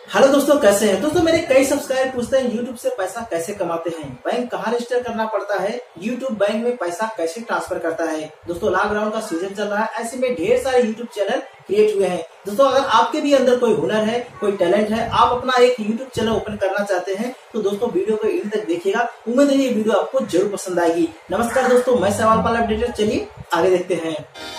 Hello दोस्तों, कैसे हैं दोस्तों। मेरे कई सब्सक्राइबर पूछते हैं यूट्यूब से पैसा कैसे कमाते हैं, बैंक कहाँ रजिस्टर करना पड़ता है, यूट्यूब बैंक में पैसा कैसे ट्रांसफर करता है। दोस्तों लॉकडाउन का सीजन चल रहा है, ऐसे में ढेर सारे यूट्यूब चैनल क्रिएट हुए हैं। दोस्तों अगर आपके भी अंदर कोई हुनर है, कोई टैलेंट है, आप अपना एक यूट्यूब चैनल ओपन करना चाहते हैं तो दोस्तों वीडियो को एंड तक देखिएगा। उम्मीद है ये वीडियो आपको जरूर पसंद आएगी। नमस्कार दोस्तों, मैं सवाल पाल अपडेटर। चलिए आगे देखते हैं।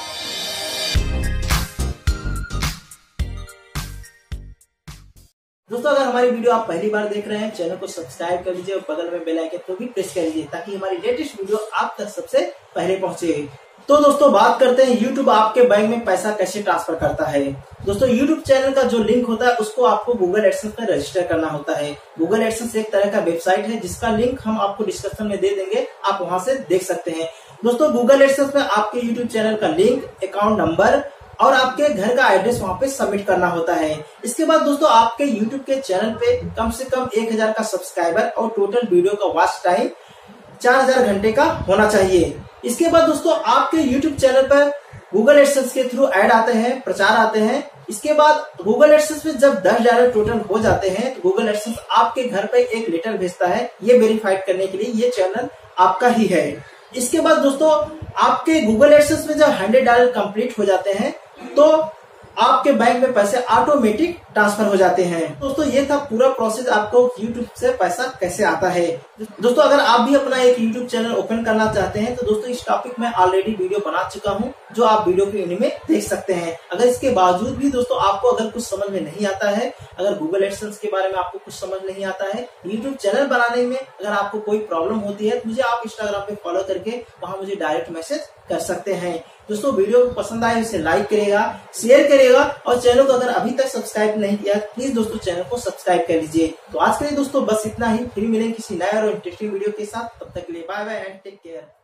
दोस्तों अगर हमारी वीडियो आप पहली बार देख रहे हैं, चैनल को सब्सक्राइब कर लीजिए और बगल में बेल आइकन को भी प्रेस कर लीजिए ताकि हमारी लेटेस्ट वीडियो आप तक सबसे पहले पहुंचे। तो दोस्तों बात करते हैं यूट्यूब आपके बैंक में पैसा कैसे ट्रांसफर करता है। दोस्तों यूट्यूब चैनल का जो लिंक होता है उसको आपको गूगल एडसेंस में रजिस्टर करना होता है। गूगल एडसेंस एक तरह का वेबसाइट है जिसका लिंक हम आपको डिस्क्रिप्शन में दे देंगे, आप वहां से देख सकते हैं। दोस्तों गूगल एडसेंस में आपके यूट्यूब चैनल का लिंक, अकाउंट नंबर और आपके घर का एड्रेस वहां पे सबमिट करना होता है। इसके बाद दोस्तों आपके YouTube के चैनल पे कम से कम 1000 का सब्सक्राइबर और टोटल वीडियो का वॉच टाइम 4000 घंटे का होना चाहिए। इसके बाद दोस्तों आपके YouTube चैनल पर गूगल एडसेंस के थ्रू ऐड आते हैं, प्रचार आते हैं। इसके बाद गूगल एडसेंस में जब $10 टोटल हो जाते हैं तो गूगल एडसेंस आपके घर पे एक लेटर भेजता है, ये वेरीफाइड करने के लिए ये चैनल आपका ही है। इसके बाद दोस्तों आपके गूगल एडसेंस में जब $100 कंप्लीट हो जाते हैं तो आपके बैंक में पैसे ऑटोमेटिक ट्रांसफर हो जाते हैं। दोस्तों ये था पूरा प्रोसेस, आपको यूट्यूब से पैसा कैसे आता है। दोस्तों अगर आप भी अपना एक यूट्यूब चैनल ओपन करना चाहते हैं तो दोस्तों इस टॉपिक में ऑलरेडी वीडियो बना चुका हूं जो आप वीडियो के एंड में देख सकते हैं। अगर इसके बावजूद भी दोस्तों आपको अगर कुछ समझ में नहीं आता है, अगर गूगल एडसेंस के बारे में आपको कुछ समझ नहीं आता है, यूट्यूब चैनल बनाने में अगर आपको कोई प्रॉब्लम होती है तो मुझे आप इंस्टाग्राम पे फॉलो करके वहां मुझे डायरेक्ट मैसेज कर सकते हैं। दोस्तों वीडियो पसंद आए उसे लाइक करेगा, शेयर करेगा और चैनल को अगर अभी तक सब्सक्राइब नहीं किया प्लीज दोस्तों चैनल को सब्सक्राइब कर लीजिए। तो आज के लिए दोस्तों बस इतना ही, फिर मिलेंगे किसी नए और इंटरेस्टिंग वीडियो के साथ। तब तक के लिए bye bye and take care.